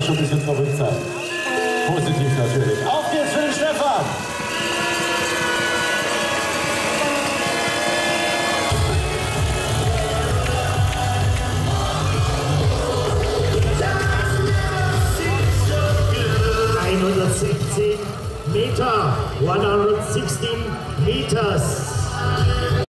schon ein bisschen verrückt sein. Positiv natürlich. Auf geht's für den Stefan! Meter, 116 meters.